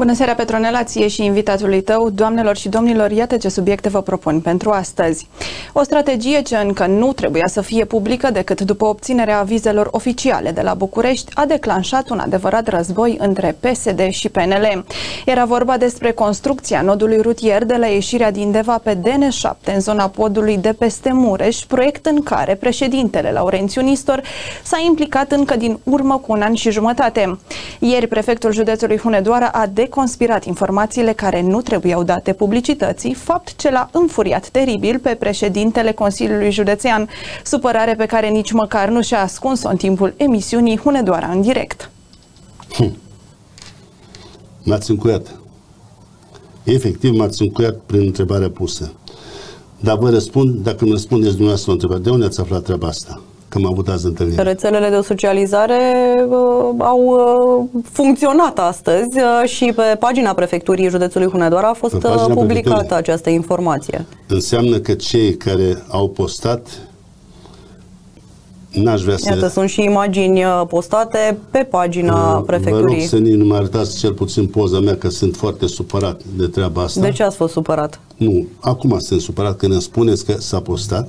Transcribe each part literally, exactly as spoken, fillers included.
Bună seara, Petronela, ție și invitatului tău. Doamnelor și domnilor, iată ce subiecte vă propun pentru astăzi. O strategie ce încă nu trebuia să fie publică decât după obținerea avizelor oficiale de la București a declanșat un adevărat război între P S D și P N L. Era vorba despre construcția nodului rutier de la ieșirea din Deva pe D N șapte în zona podului de peste Mureș, proiect în care președintele Laurențiu Nistor s-a implicat încă din urmă cu un an și jumătate. Ieri, prefectul județului Hunedoara a deconspirat informațiile care nu trebuiau date publicității, fapt ce l-a înfuriat teribil pe președintele Consiliului Județean, supărare pe care nici măcar nu și-a ascuns-o în timpul emisiunii Hunedoara în direct. Hm. M-ați încuiat. Efectiv m-ați încuiat prin întrebarea pusă. Dar vă răspund, dacă îmi răspundeți dumneavoastră o întrebare, de unde ați aflat treaba asta? Că am avut azi întâlnire. Rețelele de socializare uh, au uh, funcționat astăzi uh, și pe pagina prefecturii județului Hunedoara a fost uh, publicată această informație. Înseamnă că cei care au postat, n-aș vrea să... Iată, sunt și imagini postate pe pagina uh, prefecturii. Vă rog să nu mă arătați cel puțin poza mea, că sunt foarte supărat de treaba asta. De ce ați fost supărat? Nu, acum sunt supărat când îmi spuneți că s-a postat,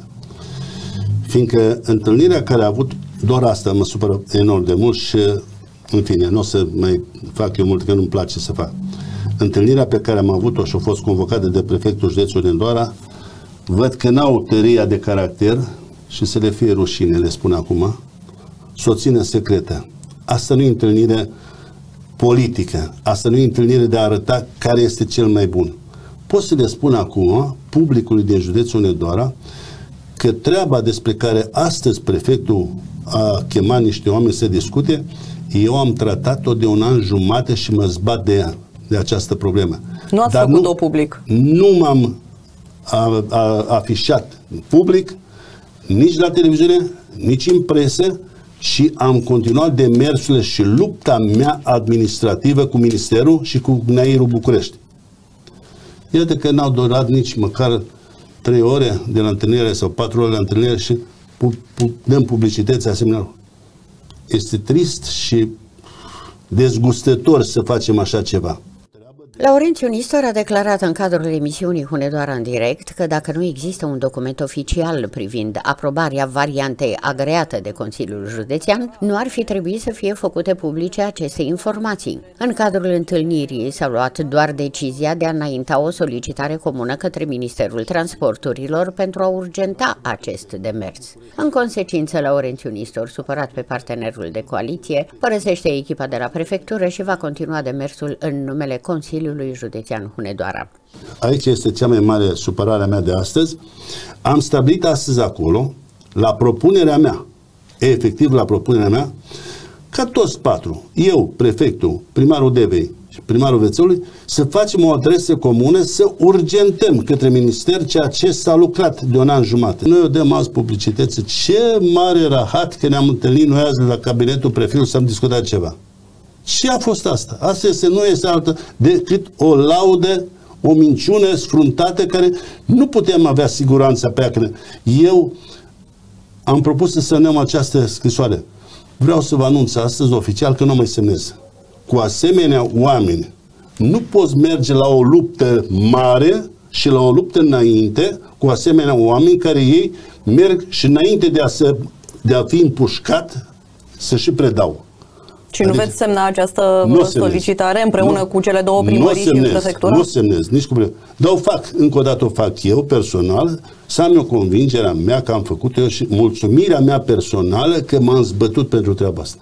fiindcă întâlnirea care a avut, doar asta mă supără enorm de mult și, în fine, nu o să mai fac eu mult, că nu-mi place să fac. Întâlnirea pe care am avut-o și a fost convocată de prefectul județului Hunedoara, văd că n-au tăria de caracter și să le fie rușine, le spun acum, să o țină secretă. Asta nu e întâlnire politică, asta nu e întâlnire de a arăta care este cel mai bun. Pot să le spun acum, publicului din județul Hunedoara, că treaba despre care astăzi prefectul a chemat niște oameni să discute, eu am tratat-o de un an jumate și mă zbat de ea, de această problemă. Nu ați făcut-o public? Nu m-am a, a, afișat public, nici la televiziune, nici în presă, și am continuat demersurile și lupta mea administrativă cu Ministerul și cu G N A I R-ul București. Iată că n-au durat nici măcar trei ore de la întâlnire sau patru ore de la întâlnire și pu pu dăm publicități asemenea. Este trist și dezgustător să facem așa ceva. Laurențiu Nistor a declarat în cadrul emisiunii Hunedoara în direct că dacă nu există un document oficial privind aprobarea variantei agreată de Consiliul Județean, nu ar fi trebuit să fie făcute publice aceste informații. În cadrul întâlnirii s-a luat doar decizia de a înainta o solicitare comună către Ministerul Transporturilor pentru a urgenta acest demers. În consecință, Laurențiu Nistor, supărat pe partenerul de coaliție, părăsește echipa de la prefectură și va continua demersul în numele Consiliului lui Județean Hunedoara. Aici este cea mai mare supărare mea de astăzi. Am stabilit astăzi acolo, la propunerea mea, efectiv la propunerea mea, ca toți patru, eu, prefectul, primarul Devei și primarul Vețelului, să facem o adresă comună, să urgentăm către minister ceea ce s-a lucrat de un an jumate. Noi o dăm azi publicității. Ce mare rahat că ne-am întâlnit noi azi la cabinetul prefectului să am discutat ceva. Ce a fost asta? Asta este, nu este altă decât o laudă, o minciună sfruntată care nu putem avea siguranța pe ea. Eu am propus să semnăm această scrisoare. Vreau să vă anunț astăzi oficial că nu mai semnez. Cu asemenea oameni nu poți merge la o luptă mare și la o luptă înainte cu asemenea oameni care ei merg și înainte de a, se, de a fi împușcat să și predau. Și nu adică, veți semna această solicitare împreună nu, cu cele două primării și prefectura? Nu semnez, nici cu prefectura. Dar o fac, încă o dată o fac eu personal, să am eu convingerea mea că am făcut eu și mulțumirea mea personală că m-am zbătut pentru treaba asta.